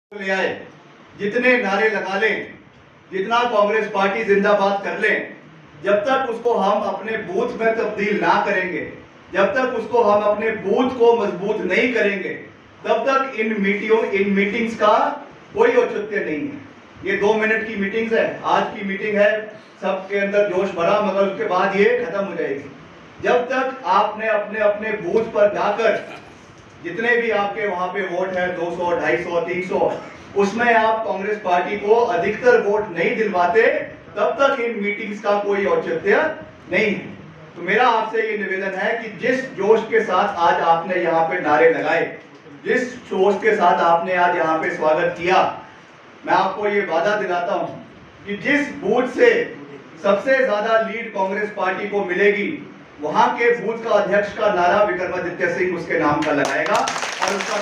ले आए, जितने नारे लगा लें, जितना कांग्रेस पार्टी जिंदाबाद कर लें, जब तक उसको हम अपने बूथ में तब्दील ना करेंगे, जब तक उसको हम अपने बूथ को मजबूत नहीं करेंगे, तब तक इन मीटिंग्स का कोई औचित्य नहीं है। ये 2 मिनट की मीटिंग्स है, आज की मीटिंग है, सबके अंदर जोश भरा, मगर उसके बाद ये खत्म हो जाएगी। जब तक आपने अपने अपने बूथ पर जाकर जितने भी आपके वहां पे वोट है 200, 250, 300, उसमें आप कांग्रेस पार्टी को अधिकतर वोट नहीं दिलवाते, तब तक इन मीटिंग्स का कोई औचित्य नहीं है। तो मेरा आपसे ये निवेदन है कि जिस जोश के साथ आज आपने यहाँ पे नारे लगाए, जिस जोश के साथ आपने आज यहाँ पे स्वागत किया, मैं आपको ये वादा दिलाता हूँ कि जिस बूथ से सबसे ज्यादा लीड कांग्रेस पार्टी को मिलेगी, वहां के बूथ का अध्यक्ष का नारा विक्रमादित्य सिंह उसके नाम का लगाएगा और उसका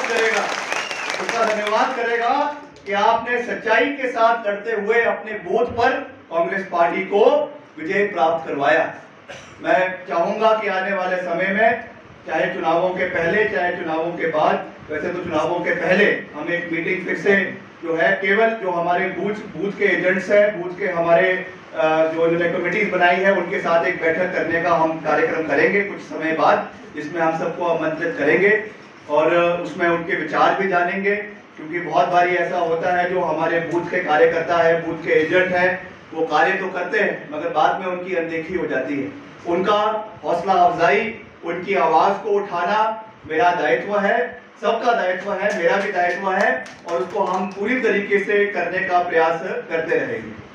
धन्यवाद करेगा कि आपने सच्चाई के साथ लड़ते हुए अपने बूथ पर कांग्रेस पार्टी को विजय प्राप्त करवाया। मैं चाहूंगा कि आने वाले समय में, चाहे चुनावों के पहले चाहे चुनावों के बाद, वैसे तो चुनावों के पहले हम एक मीटिंग फिर से जो है, केवल जो हमारे बूथ के एजेंट्स हैं, बूथ के हमारे जो इन्होंने कमेटीज बनाई है, उनके साथ एक बैठक करने का हम कार्यक्रम करेंगे कुछ समय बाद, जिसमें हम सबको आमंत्रित करेंगे और उसमें उनके विचार भी जानेंगे। क्योंकि बहुत बारी ऐसा होता है, जो हमारे बूथ के कार्यकर्ता है, बूथ के एजेंट हैं, वो कार्य तो करते हैं मगर बाद में उनकी अनदेखी हो जाती है। उनका हौसला अफजाई, उनकी आवाज को उठाना मेरा दायित्व है, सबका दायित्व है, मेरा भी दायित्व है, और उसको हम पूरी तरीके से करने का प्रयास करते रहेंगे।